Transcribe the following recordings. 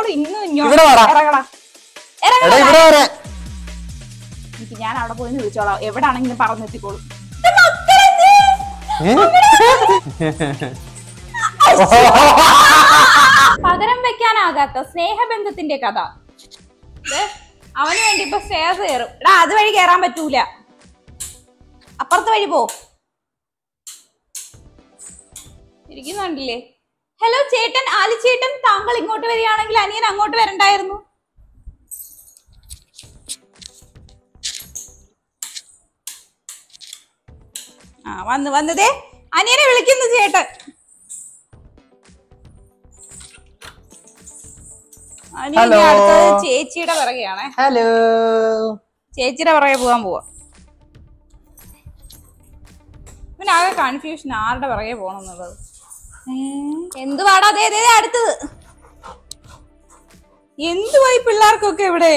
എനിക്ക് ഞാൻ അവിടെ പോയി വിളിച്ചോളാം, എവിടാണെങ്കിലും പറഞ്ഞെത്തിക്കോളും. പകരം വെക്കാനാകാത്ത സ്നേഹബന്ധത്തിന്റെ കഥ. അവന് വേണ്ടി ഇപ്പൊ സ്റ്റേഴ്സ് കയറും. എടാ അത് വഴി കയറാൻ പറ്റൂല, അപ്പുറത്തെ വഴി പോ. ഇരിക്കുന്നുണ്ടല്ലേ? ഹലോ ചേട്ടൻ, ആലി ചേട്ടൻ, താങ്കൾ ഇങ്ങോട്ട് വരികയാണെങ്കിൽ അനിയൻ അങ്ങോട്ട് വരണ്ടായിരുന്നു. വന്നതേ അനിയനെ വിളിക്കുന്നു ചേട്ടൻ. ചേച്ചിയുടെ പിറകെയാണേ. ഹലോ, ചേച്ചിയുടെ പിറകെ പോവാൻ പോവാ. ആകെ കൺഫ്യൂഷൻ, ആരുടെ പിറകെ പോണെന്നുള്ളത്. എന്തുവാടാ അടുത്തത്? എന്തുവായി പിള്ളേർക്കൊക്കെ ഇവിടെ?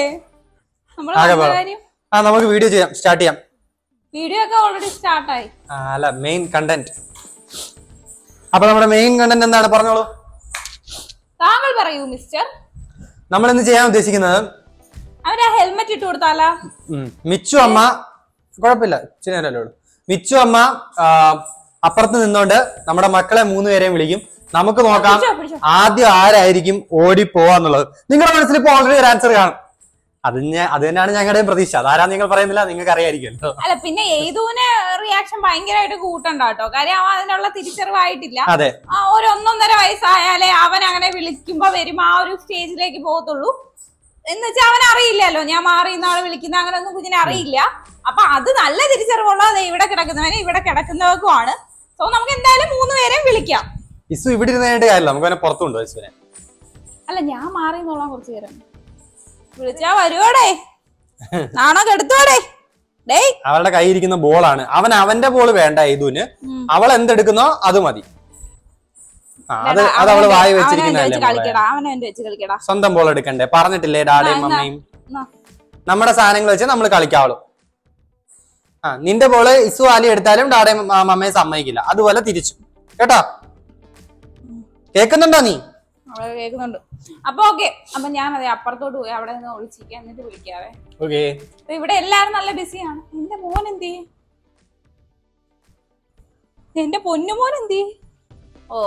നമുക്ക് വീഡിയോ ചെയ്യാം, സ്റ്റാർട്ട് ചെയ്യാം. വീഡിയോ ഒക്കെ ഓൾറെഡി സ്റ്റാർട്ടായി. അല്ല, മെയിൻ കണ്ടന്റ്. അപ്പൊ നമ്മുടെ മെയിൻ കണ്ടന്റ് എന്താണ്, പറഞ്ഞോളൂ. താങ്കൾ പറയൂ മിസ്റ്റർ. നമ്മൾ ഇന്ന് ചെയ്യാൻ ഉദ്ദേശിക്കുന്നത്, അവരാ ഹെൽമെറ്റ് ഇട്ട് കൊടുത്താലോ? മിച്ചു അമ്മ, കുഴപ്പമില്ല, ചിന്നല്ലോ. മിച്ചു അമ്മ അപ്പുറത്ത് നിന്നോണ്ട് നമ്മുടെ മക്കളെ 3 പേരെയും വിളിക്കും. നമുക്ക് നോക്കാം ആദ്യം ആരായിരിക്കും ഓടി പോവാന്നുള്ളത്. നിങ്ങളുടെ മനസ്സിൽ ഇപ്പൊ ഓൾറെഡി ഒരു ആൻസർ കാണും. അത് തന്നെയാണ് ഞങ്ങളുടെയും പ്രതീക്ഷ. അതാരാ നിങ്ങൾ പറയുന്നില്ല, നിങ്ങൾക്ക് അറിയായിരിക്കുമല്ലോ. അല്ല, പിന്നെ ഏതൂന് റിയാക്ഷൻ ഭയങ്കരമായിട്ട് കൂട്ടണ്ട കേട്ടോ. കാര്യം അവൻ അതിനുള്ള തിരിച്ചറിവായിട്ടില്ല. അതെ, ഒരു 1.5 വയസ്സായാലേ അവൻ അങ്ങനെ വിളിക്കുമ്പോ വരും, ആ ഒരു സ്റ്റേജിലേക്ക് പോകത്തുള്ളൂ. എന്ന് വെച്ചാൽ അവൻ അറിയില്ലല്ലോ ഞാൻ മാറി ഇന്നാള് വിളിക്കുന്ന, അങ്ങനെയൊന്നും കുഞ്ഞിനെ അറിയില്ല. അപ്പൊ അത് നല്ല തിരിച്ചറിവുള്ളത് ഇവിടെ കിടക്കുന്നവനെ ഇവിടെ കിടക്കുന്നവർക്കുമാണ്. സോ നമുക്ക് എന്തായാലും 3 പേരെയും വിളിക്കാം. ഇസു ഇവിടെ ഇരുന്നേണ്ട കാര്യമില്ല, നമുക്ക് അവനെ പുറത്തുണ്ടോ ഇസുവിനെ? അല്ല, ഞാൻ മാറി നോളാം കുറച്ചു നേരം. വിളിച്ചാ വരുവോടെ? നാണോ കെടുത്തോടെ? അവളുടെ കയ്യിരിക്കുന്ന ബോളാണ്. അവന്റെ ബോള് വേണ്ട ഇതുന്. അവൾ എന്തെടുക്കുന്നോ അത് മതി. അത് അവള് വായി വെച്ചിരിക്കുന്നതല്ലേ. സ്വന്തം ബോൾ എടുക്കണ്ടേ? പറഞ്ഞിട്ടില്ലേ ഡാഡയും മമ്മയും നമ്മുടെ സാധനങ്ങൾ വെച്ച് നമ്മൾ കളിക്കാവുള്ളൂ. നിന്റെ ബോള് ഇസു ആലി എടുത്താലും ഡാഡയും മമ്മയും സമ്മതിക്കില്ല. അതുപോലെ തിരിച്ചു, കേട്ടോ? കേൾക്കുന്നുണ്ടോ നീ? കേൾക്കുന്നുണ്ട്. അപ്പൊ ഓക്കെ, അപ്പൊ ഞാൻ അതെ അപ്പുറത്തോട്ട് പോയി അവിടെ നിന്ന് ഒളിച്ചിരിക്കാം, എന്നിട്ട് വിളിക്കാവേ. ഇവിടെ എല്ലാരും നല്ല ബിസിയാണ്. എന്റെ മോൻ എന്തി? എന്റെ പൊന്നുമോൻ എന്തി? ഓ,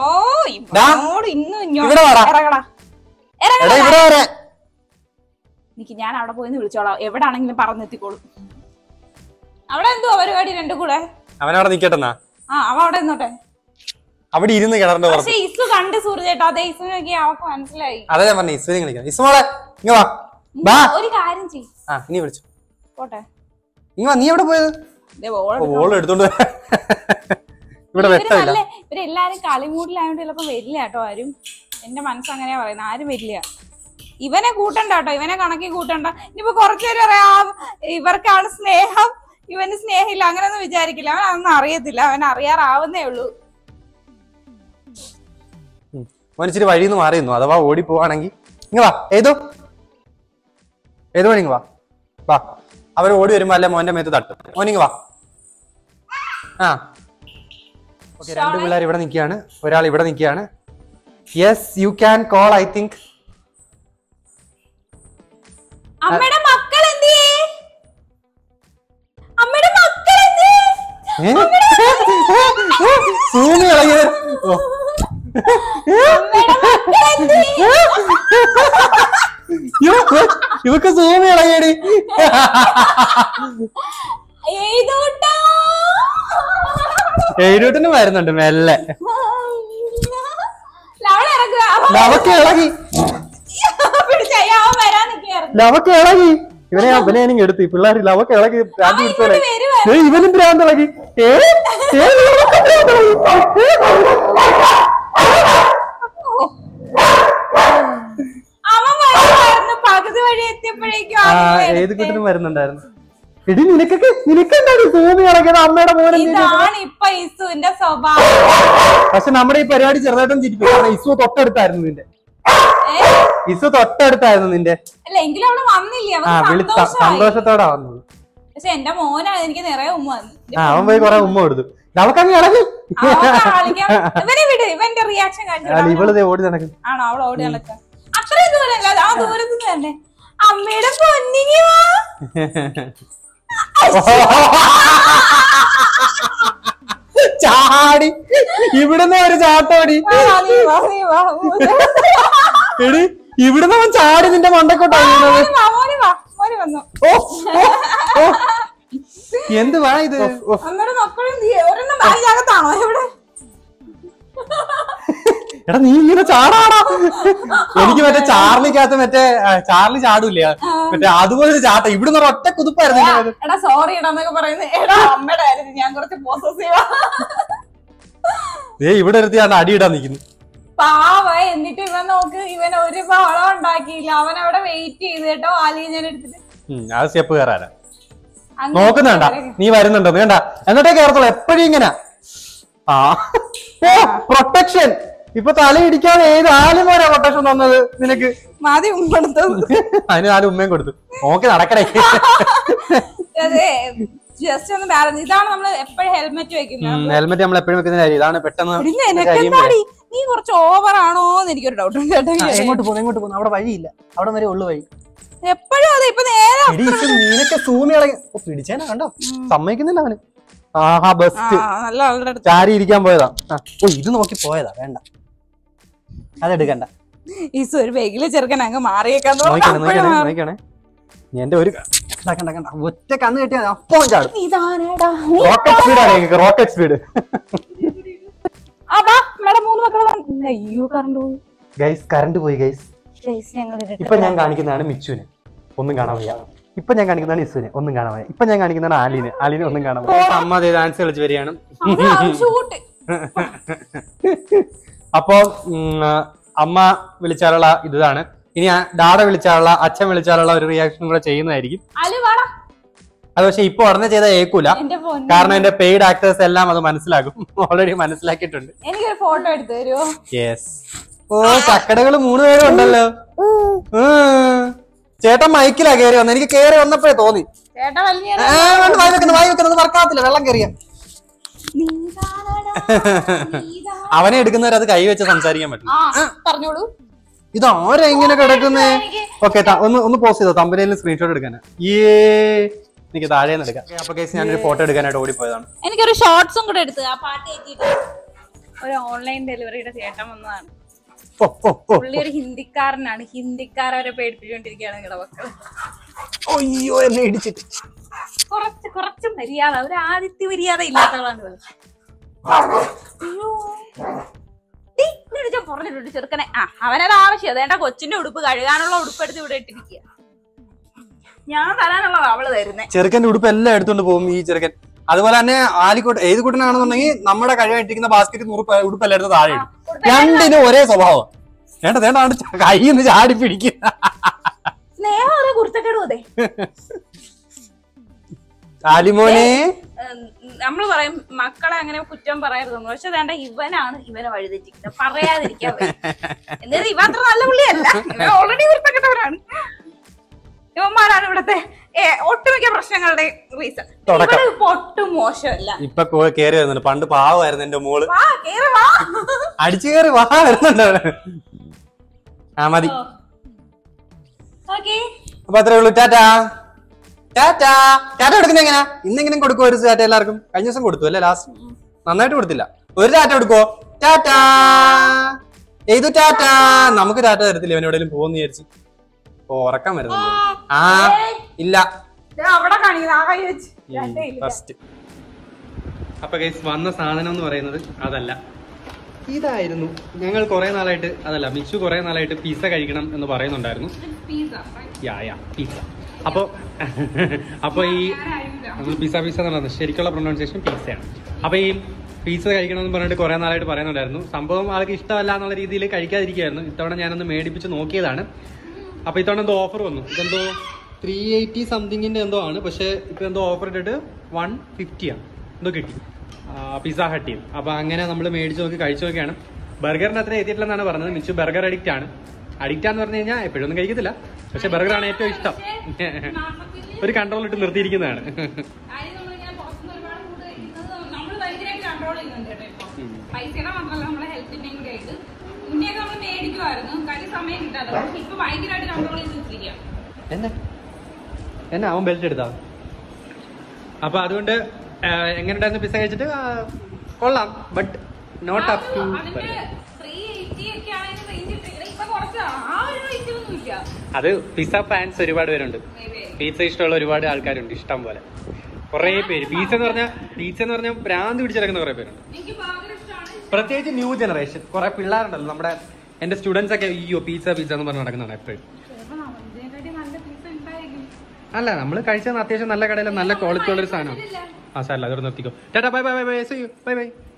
എനിക്ക് ഞാൻ അവിടെ പോയി വിളിച്ചോളാം, എവിടാണെങ്കിലും പറഞ്ഞെത്തിക്കോളും. അവിടെ എന്തോ പരിപാടി രണ്ടും കൂടെ? അവനവിടെ നിക്കട്ടെ. അവ അവിടെ നിന്നോട്ടെ, അവിടെ ഇരുന്ന് കിടന്നു. പക്ഷെ ഇസു കണ്ട് സൂര്യേട്ടാ, അതെ ഇസുനൊക്കെ അവക്ക് മനസ്സിലായി. അതെ ഞാൻ പറഞ്ഞു, ഇസുവിനെ വിളിക്കാം. ഇസുമോളെ ഇങ്ങ വാ. ഒരു കാര്യം ചെയ്യ്, ഇനി വിളിച്ചു പോട്ടെ. ഇങ്ങ വാ. നീ എവിടെ പോയത്? ബോൾ എടുത്തോണ്ട് ഇവിടെ വെട്ടമില്ല. ഇവരെല്ലാരും കളിമൂടിലായോണ്ട് ചിലപ്പോ വരില്ല കേട്ടോ ആരും. എന്റെ മനസ്സങ്ങനെയാ പറയുന്നത്, ആരും വരില്ല. ഇവനെ കൂട്ടണ്ട കേട്ടോ, ഇവനെ കണക്കി കൂട്ടണ്ട. ഇനിയിപ്പോ കുറച്ചുപേര് പറയാം ഇവർക്കാണ് സ്നേഹം, ഇവന് സ്നേഹമില്ല, അങ്ങനെയൊന്നും വിചാരിക്കില്ല. അവൻ അതൊന്നും അറിയത്തില്ല, അവൻ അറിയാറാവുന്നേ ഉള്ളൂ. മോനിച്ചിരി വഴിന്ന് മാറിയിരുന്നു, അഥവാ ഓടി പോവാണെങ്കിൽ. ഇങ്ങ വാ. ഏതോ മണി വാ. വാ, അവർ ഓടി വരുമ്പോ അല്ലെ മോന്റെ മേത്ത് തട്ടും. മോനിങ് വാ. ഓക്കെ, 2 പിള്ളേർ ഇവിടെ നിൽക്കുകയാണ്, ഒരാൾ ഇവിടെ നിൽക്കുകയാണ്. Yes, you can call. I think അമ്മയുടെ മക്കൾ എന്തിയേ? അമ്മയുടെ മക്കൾ എന്തിയേ? സൂമി ഇളകിയത്. ഇവക്ക് സൂമി ഇളകിയടി. എഴുതൂട്ടിന് വരുന്നുണ്ട് മെല്ലെ. ലവക്ക് ഇളകി, ലവക്ക് ഇളകി. ഇവനെ എടുത്തു പിള്ളേർ. ലവക്ക് ഇളകി, ഭ്രാന്ത് പിടിച്ചോളെ. ഇവനും ഭ്രാന്ത് ഇളകി. ഏത് കുട്ടിനും വരുന്നുണ്ടായിരുന്നു. എടി നിനക്കെന്താണ് സൂമി ഇളകിയത് അമ്മയുടെ മോനെ? പക്ഷെ നമ്മുടെ ഈ പരിപാടി ചെറുതായിട്ടും ചിരിക്കും, കാരണം ഇസു തൊട്ടടുത്തായിരുന്നു നിന്റെ. ഇസു തൊട്ടടുത്തായിരുന്നു നിന്റെ. സന്തോഷത്തോടെ വന്നത്. പക്ഷെ എന്റെ മോനാ എനിക്ക് നിറയെ ഉമ്മ വന്നു. അവൻ പോയി കൊറേ ഉമ്മ കൊടുത്തു. അവക്കങ്ങ് ഇളകി. ഇവന്റെ റിയാക്ഷൻ ഇവള് ഓടി നടക്കും. ആണോ? അവൾ ഓടി നടക്കാം. അത്രയും ദൂരത്ത് തന്നെ അമ്മയുടെ പൊന്നിങ്ങി വാ. ചാടി ഇവിടുന്ന് ഒരു ചാട്ടോടി എടി ഇവിടുന്ന് അവൻ ചാടി നിന്റെ മണ്ടക്കോട്ടാണ്. എന്ത് വാ ഇത്? എടാ നീ ഇങ്ങനെ ചാടാടാ. എനിക്ക് മറ്റേ ചാർലിക്കകത്ത് മറ്റേ ചാർലി ചാടൂല മറ്റേ അതുപോലെ ചാട്ടം ഇവിടുന്ന് ഒറ്റ കുതിപ്പായിരുന്നു. എടാ സോറി എടാന്നൊക്കെ പറയുന്നത് എടാ അമ്മയുടെ കാര്യം ഞാൻ കുറച്ച് പോസസീവാ. ഇവിടെ എടുത്തിയാണ് അടിയിടാൻ നിൽക്കുന്നു. പാവ. എന്നിട്ട് ഇവൻ നോക്ക്, ഇവൻ ഒരു ബഹളം ഉണ്ടാക്കിയില്ല. അവൻ അവിടെ വെയിറ്റ് ചെയ്ത് കേട്ടോ. ആലിയെ ഞാൻ എടുത്തിട്ട് അത് സ്റ്റെപ്പ് കയറാനാ നോക്കുന്നുണ്ട. നീ വരുന്നുണ്ടോ വേണ്ട എന്നിട്ടേ കേറത്തുള്ളൂ എപ്പോഴും ഇങ്ങനെ. ആ പ്രൊട്ടക്ഷൻ ഇപ്പൊ തലയിടിക്കാതെ ഏത് ആലുമോരാ പ്രൊട്ടക്ഷൻ തന്നത് നിനക്ക്? അതിന് 4 ഉമ്മയും കൊടുത്തു. നോക്കി നടക്കണേ. ജസ്റ്റ് ഒന്ന് ബാലൻസ്. ഇതാണ് നമ്മൾ എപ്പോഴും ഹെൽമെറ്റ് വെക്കുന്നത്. ഹെൽമെറ്റ് നമ്മൾ എപ്പോഴും വെക്കുന്ന കാര്യം ഇതാണ്. പെട്ടെന്ന് നീ കുറച്ച് ഓവർ ആണോന്ന് എനിക്കൊരു ഡൗട്ട് ഉണ്ട്. എങ്ങോട്ട് പോകുന്നു? അവിടെ വഴിയില്ല, അവിടെ വരെ ഉള്ളു വഴി. എപ്പോഴും അതെ. ഇപ്പൊ നേരെ നിനക്ക് സൂമികളെ പിടിച്ചേനാ കണ്ടോ? സമ്മതിക്കുന്നില്ല അവന്. ആഹാ ബെസ്റ്റ്. ചാരി ഇരിക്കാൻ പോയതാ. ഓ ഇത് നോക്കി പോയതാ. വേണ്ട അതെടുക്കണ്ട. ഈസ് ഒരു വെയില് ചെറുക്കൻ അങ്ങ് മാറിയേക്കാൻ നോക്കണേ. എന്റെ ഒരു ഒറ്റ കണ്ണ് കെട്ടിയാ അപ്പം ചാടും. റോക്കറ്റ് സ്പീഡാണ്. Rocket speed. കറണ്ട് പോയി ഗൈസ്. ഇപ്പൊ ഞാൻ കാണിക്കുന്നതാണ് മിച്ചുവിനെ, ഒന്നും കാണാൻ വയ്യ. ഇപ്പൊ ഞാൻ കാണിക്കുന്നതാണ് ഇസുവിനെ, ഒന്നും കാണാൻ വയ്യ. ഇപ്പൊ ഞാൻ കാണിക്കുന്നതാണ് ആലിനെ ഒന്നും കാണാൻ വയ്യ. അമ്മ ഡാൻസ് കളിച്ച് വരികയാണ്. അപ്പൊ അമ്മ വിളിച്ചാലുള്ള ഇതാണ്. ഇനി ഡാഡ വിളിച്ചാലുള്ള, അച്ഛൻ വിളിച്ചാലുള്ള ഒരു റിയാക്ഷൻ കൂടെ ചെയ്യുന്നതായിരിക്കും. അത് പക്ഷെ ഇപ്പൊ ഉടനെ ചെയ്താൽ ഏക്കൂല, കാരണം എന്റെ പെയ്ഡ് ആക്ടേഴ്സ് എല്ലാം അത് മനസ്സിലാക്കും. ഓൾറെഡി മനസ്സിലാക്കിയിട്ടുണ്ട്. എനിക്കൊരു ഫോട്ടോ എടുത്തു തരുമോ? യെസ്. ഓ ചക്കടകള് 3 പേരും ഉണ്ടല്ലോ. ചേട്ടൻ മൈക്കിലാ കയറി വന്നത്. എനിക്ക് കയറി വന്നപ്പോഴേ തോന്നി വായി വെക്കുന്നത് വർക്കാത്തില്ല, വെള്ളം കയറിയ. അവനെ എടുക്കുന്നവരത് കൈ വെച്ച് സംസാരിക്കാൻ പറ്റും. പറഞ്ഞോളൂ. ഇത് ആരാ ഇങ്ങനെ കിടക്കുന്നേ? ഓക്കെ ഒന്ന് പോസ്റ്റ് ചെയ്തോ, തമ്പനയിൽ സ്ക്രീൻഷോട്ട് എടുക്കാനാ. എനിക്ക് താഴെ നിന്ന് എടുക്കാം. അപ്പൊ കേസ് ഞാനൊരു ഫോട്ടോ എടുക്കാനായിട്ട് ഓടിപ്പോയതാണ്. എനിക്കൊരു ഷോർട്സും കൂടെ എടുത്ത് ആ പാട്ട് കേട്ടിട്ട് ഒരു ഓൺലൈൻ ഡെലിവറിയുടെ ചേട്ടൻ വന്നതാണ്. പുള്ളി ഒരു ഹിന്ദിക്കാരനാണ്. ഹിന്ദിക്കാരെ പേടിപ്പിച്ചുകൊണ്ടിരിക്കുകയാണ് നിങ്ങളുടെ മക്കള്. അയ്യോ എന്നെ ഇടിച്ചിട്ട്. കുറച്ച് മര്യാദ, ഒരു ആദിത്യ മര്യാദ ഇല്ലാത്തവളാണ്. അയ്യോ പറഞ്ഞിട്ടുണ്ട് ചെറുക്കനെ. അവനത് ആവശ്യം. അതേണ്ട കൊച്ചിന്റെ ഉടുപ്പ് കഴുകാനുള്ള ഉടുപ്പ് എടുത്ത് ഇവിടെ ഇട്ടിരിക്കുക. ഞാൻ തരാനുള്ളത് അവള് തരുന്നേ. ചെറുക്കന്റെ ഉടുപ്പ് എല്ലാം എടുത്തോണ്ട് പോകും ഈ ചെറുക്കൻ. അതുപോലെ തന്നെ ആലിക്കോട്ട് ഏത് കൂട്ടനാണെന്നുണ്ടെങ്കിൽ നമ്മുടെ കഴിവായിട്ടിരിക്കുന്ന ബാസ്കറ്റ് ഉടുപ്പെല്ലാം എടുത്ത് താഴെ ഇടും. രണ്ടിനും ഒരേ സ്വഭാവം. വേണ്ട കയ്യിൽ നിന്ന് ചാടി പിടിക്കുക. സ്നേഹം കുർത്തക്കേടും അതെ. ആലിമോനെ നമ്മള് പറയും മക്കളെ അങ്ങനെ കുറ്റം പറയരുതെന്ന്. പക്ഷെ വേണ്ട ഇവനെ വഴിതെറ്റിക്കുന്നത് പറയാതിരിക്കാൻ. എന്നിട്ട് ഇവ അത്ര നല്ല പുള്ളിയല്ല, ഓൾറെഡി കുർത്തക്കെട്ടവരാണ്. ഇവന്മാരാണ് ഇവിടത്തെ ഒട്ടുമിക്ക പ്രശ്നങ്ങളുടെ റീസൺ. ഒട്ടും മോശമല്ല. ഇപ്പൊ കേറി വരുന്നുണ്ട്. പണ്ട് പാവമായിരുന്നു എന്റെ മോള്. അടിച്ചു കയറി വാ വരുന്നുണ്ട്. മതി. അപ്പൊ അത്രേ ഉള്ളൂ. ടാറ്റാ കൊടുക്കുന്ന എങ്ങനെയാ? ഇന്നെങ്കിലും കൊടുക്കുവോ ഒരു ടാറ്റ എല്ലാവർക്കും? കഴിഞ്ഞ ദിവസം കൊടുത്തു അല്ലേ? ലാസ്റ്റ് നന്നായിട്ട് കൊടുത്തില്ല. ഒരു ടാറ്റ കൊടുക്കോ? ടാറ്റാ. ഏതു ടാറ്റാ? നമുക്ക് ടാറ്റ തരത്തില്ല. ഇവൻ എവിടെയെങ്കിലും പോകുന്ന വിചാരിച്ചു. ഉറക്കം വരുന്നുണ്ട്. ഇല്ല. അപ്പൊ ഗൈസ് വന്ന സാധനം എന്ന് പറയുന്നത് അതല്ല, ഇതായിരുന്നു. ഞങ്ങൾ കുറെ നാളായിട്ട് അതല്ല മിച്ചു കുറെ നാളായിട്ട് പിസ്സ കഴിക്കണം എന്ന് പറയുന്നുണ്ടായിരുന്നു. പിസ്സ. അപ്പൊ ഈ നമ്മൾ പിസ്സ എന്ന് പറയുന്നത് ശരിക്കുള്ള പ്രൊനൗൺസിയേഷൻ പിസ്സയാണ്. അപ്പൊ ഈ പിസ്സ കഴിക്കണം എന്ന് പറഞ്ഞിട്ട് കുറെ നാളായിട്ട് പറയുന്നുണ്ടായിരുന്നു. സംഭവം ആൾക്ക് ഇഷ്ടമല്ല എന്നുള്ള രീതിയിൽ കഴിക്കാതിരിക്കുകയായിരുന്നു. ഇത്തവണ ഞാനൊന്ന് മേടിപ്പിച്ച് നോക്കിയതാണ്. അപ്പൊ ഇത്തവണ എന്തോ ഓഫർ വന്നു. ഇതെന്തോ 380 സംതിങ്ങിന്റെ എന്തോ ആണ്. പക്ഷെ ഇപ്പൊ എന്തോ ഓഫർ ഇട്ടിട്ട് 150 ആണ് എന്തോ കിട്ടി പിസ്സ ഹട്ടിൽ. അപ്പൊ അങ്ങനെ നമ്മൾ മേടിച്ച് നോക്കി കഴിച്ചു നോക്കിയാണ്. ബർഗറിന് അത്ര എത്തിയിട്ടില്ലെന്നാണ് പറഞ്ഞത്. മിച്ചു ബർഗർ അഡിക്റ്റ് ആണ്. അഡിക്റ്റാന്ന് പറഞ്ഞു കഴിഞ്ഞാൽ എപ്പോഴൊന്നും കഴിക്കത്തില്ല, പക്ഷെ ബർഗറാണ് ഏറ്റവും ഇഷ്ടം. ഒരു കൺട്രോൾ ഇട്ട് നിർത്തിയിരിക്കുന്നതാണ്. മുന്നെയൊക്കെ നമ്മൾ മേടിക്കുമായിരുന്നു, കാര്യം സമയം കിട്ടാതെ. പക്ഷെ ഇപ്പൊ ഭയങ്കരമായിട്ട് കൺട്രോൾ ചെയ്ത് വെച്ചിരിക്കാം. എന്നെ അവൻ ബെൽറ്റ് എടുത്താ. അപ്പൊ അതുകൊണ്ട് എങ്ങനെയുണ്ടായിരുന്നു പിസ്സ കഴിച്ചിട്ട്? കൊള്ളാം, ബട്ട് നോട്ട് അപ് ടു. അത് പിസ്സ ഫാൻസ് ഒരുപാട് പേരുണ്ട്, പിസ്സ ഇഷ്ടമുള്ള ഒരുപാട് ആൾക്കാരുണ്ട്, ഇഷ്ടം പോലെ കുറെ പേര്. പിസ്സ എന്ന് പറഞ്ഞാൽ ഭ്രാന്ത് പിടിച്ചിറക്കുന്ന കുറെ പേരുണ്ട്. പ്രത്യേകിച്ച് ന്യൂ ജനറേഷൻ കുറെ പിള്ളേരുണ്ടല്ലോ, നമ്മുടെ എന്റെ സ്റ്റുഡൻസ് ഒക്കെ അയ്യോ പിസ്സ എന്ന് പറഞ്ഞ് നടക്കുന്നതാണ് എപ്പോഴും. അല്ല, നമ്മൾ കഴിച്ചത് അത്യാവശ്യം നല്ല കടയിലെ നല്ല ക്വാളിറ്റി ഉള്ളൊരു സാധനമാണ്. ആ സാറല്ല, അതോടെ നിർത്തിക്കോ. Tata, bye bye bye bye, see you, bye by.